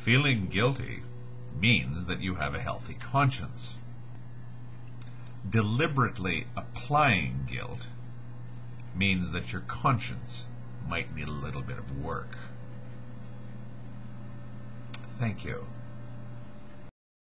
Feeling guilty means that you have a healthy conscience. Deliberately applying guilt means that your conscience might need a little bit of work. Thank you.